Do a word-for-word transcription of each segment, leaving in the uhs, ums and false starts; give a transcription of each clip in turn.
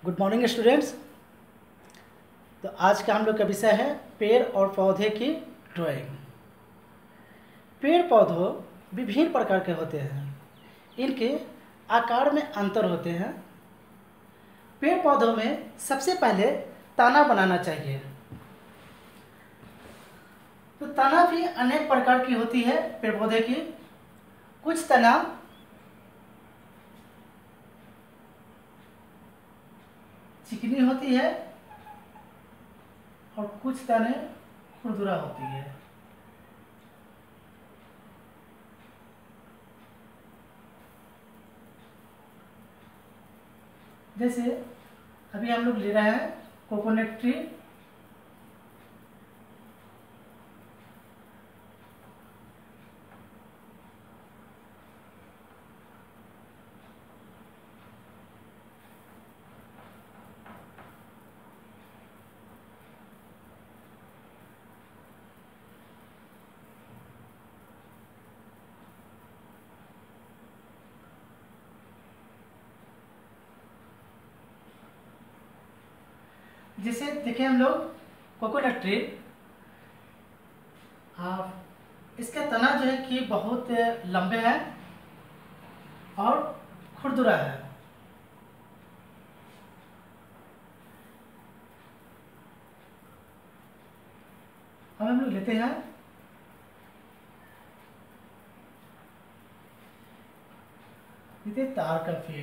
Good morning students. तो आज का हम लोग का विषय है पेड़ और पौधे की ड्राइंग। पेड़ पौधों विभिन्न प्रकार के होते हैं, इनके आकार में अंतर होते हैं। पेड़ पौधों में सबसे पहले तना बनाना चाहिए। तो तना भी अनेक प्रकार की होती है पेड़ पौधे की। कुछ तना चिकनी होती है और कुछ तने खुरदुरा होती है। जैसे अभी हम लोग ले रहे हैं कोकोनट ट्री। जैसे देखें हम लोग कोकोनट ट्री, इसका तना जो है कि बहुत लंबे है और खुरदुरा है। अब हम लोग लेते हैं लेते हैं तार का पेड़।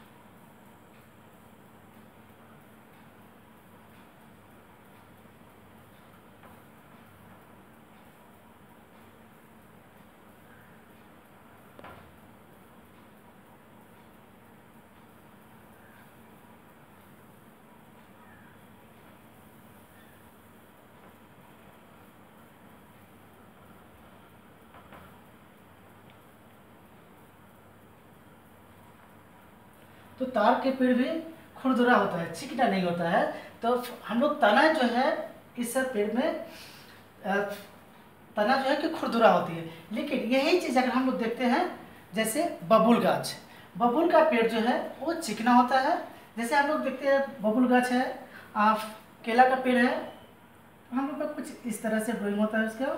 तो तार के पेड़ भी खुरदुरा होता है, चिकना नहीं होता है। तो हम लोग तना जो है इस पेड़ में तना जो है कि खुरदुरा होती है। लेकिन यही चीज़ अगर हम लोग देखते हैं जैसे बबुल गाछ, बबुल का पेड़ जो है वो चिकना होता है। जैसे हम लोग देखते हैं बबुल गाछ है, आ, केला का पेड़ है, हम लोग का कुछ इस तरह से ड्राइंग होता है उसका।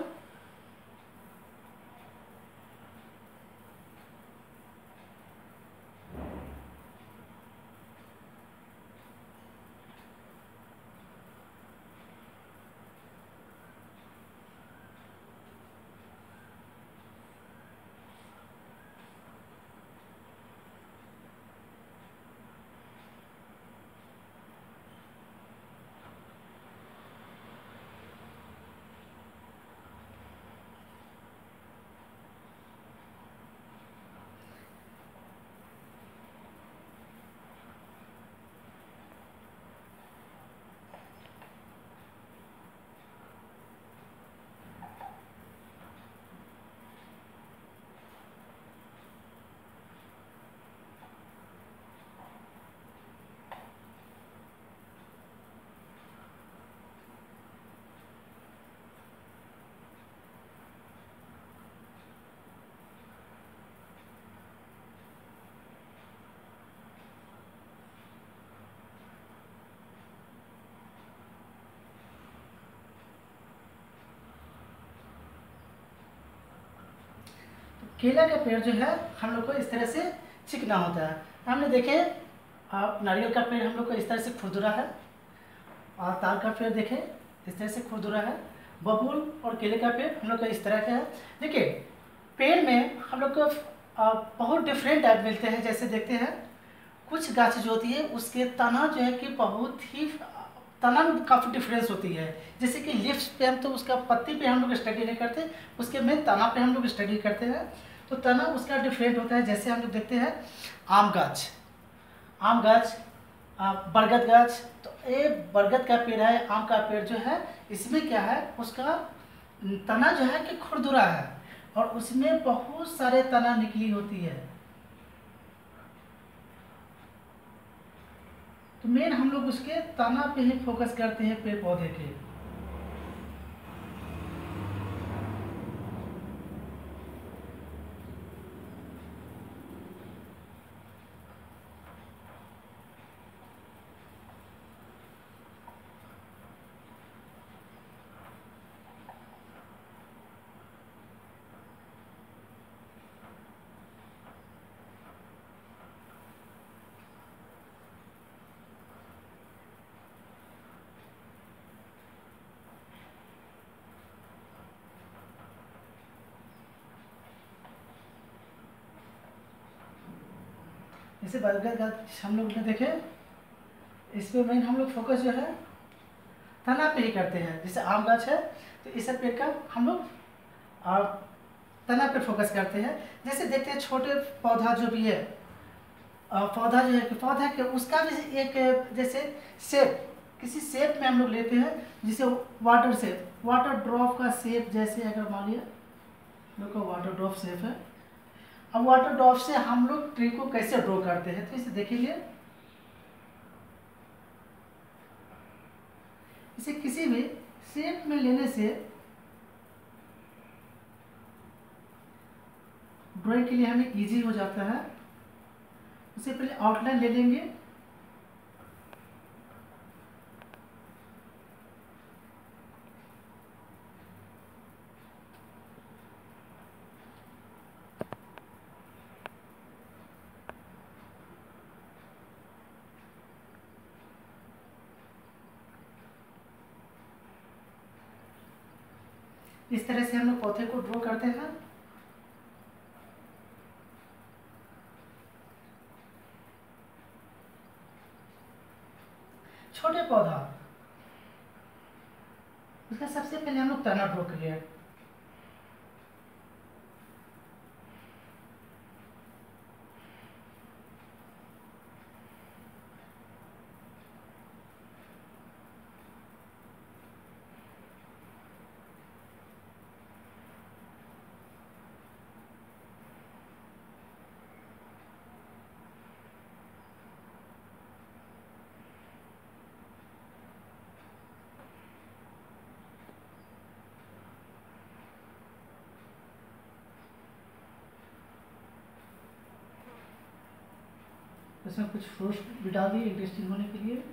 केला का पेड़ जो है हम लोग को इस तरह से चिकना होता है। हमने देखे आप नारियल का पेड़ हम लोग को इस तरह से खुरदुरा है, और तार का पेड़ देखें इस तरह से खुरदुरा है। बबूल और केले का पेड़ हम लोग को इस तरह का है। देखिए पेड़ में हम लोग को बहुत डिफरेंट टाइप मिलते हैं। जैसे देखते हैं कुछ गाछ जो होती है उसके तना जो है कि बहुत ही तना में काफ़ी डिफरेंस होती है। जैसे कि लीव्स पे हम तो उसका पत्ती पे हम लोग स्टडी नहीं करते, उसके में तना पे हम लोग स्टडी करते हैं। तो तना उसका डिफरेंट होता है। जैसे हम लोग देखते हैं आम गाछ, आम गाछ, बरगद गाछ। तो ये बरगद का पेड़ है, आम का पेड़ जो है इसमें क्या है उसका तना जो है कि खुरदुरा है और उसमें बहुत सारे तना निकली होती है। तो मेन हम लोग उसके तना पे ही फोकस करते हैं पेड़ पौधे के। जैसे बरगद गाछ हम लोग ने देखे, इस पे मेन हम लोग फोकस जो है तना पे ही करते हैं। जैसे आम गाछ है तो इस पेड़ का हम लोग तना पे फोकस करते हैं। जैसे देखते हैं छोटे पौधा जो भी है, पौधा जो है कि पौधा के उसका भी एक जैसे शेप, किसी शेप में हम लोग लेते हैं, जिसे वाटर शेप, वाटर ड्रॉप का शेप। जैसे अगर मान लिया लोग का वाटर ड्रॉप शेप है, अब वाटर ड्रॉप से हम लोग ट्री को कैसे ड्रॉ करते हैं तो इसे देखेंगे। इसे किसी भी शेप में लेने से ड्राइंग के लिए हमें इजी हो जाता है। उससे पहले आउटलाइन ले लेंगे, इस तरह से हम लोग पौधे को ड्रॉ करते हैं। छोटे पौधा, उसका सबसे पहले हम लोग तना ड्रॉ करिए। इसमें कुछ फ्रूट्स भी डाल दिए इंटरेस्टिंग होने के लिए।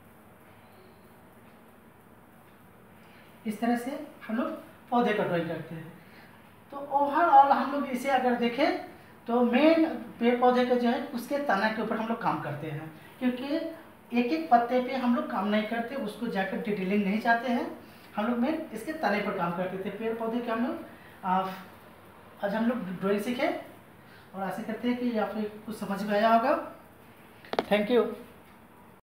इस तरह से हम लोग पौधे का ड्राइंग करते हैं। तो ओवरऑल हम लोग इसे अगर देखें तो मेन पेड़ पौधे के जो है उसके तना के ऊपर हम लोग काम करते हैं, क्योंकि एक एक पत्ते पे हम लोग काम नहीं करते, उसको जाकर डिटेलिंग नहीं चाहते हैं। हम लोग मेन इसके तने पर काम करते थे। पेड़ पौधे के हम लोग आज हम लोग ड्राइंग सीखे और आशा करते हैं कि आप कुछ समझ में आया होगा। Thank you.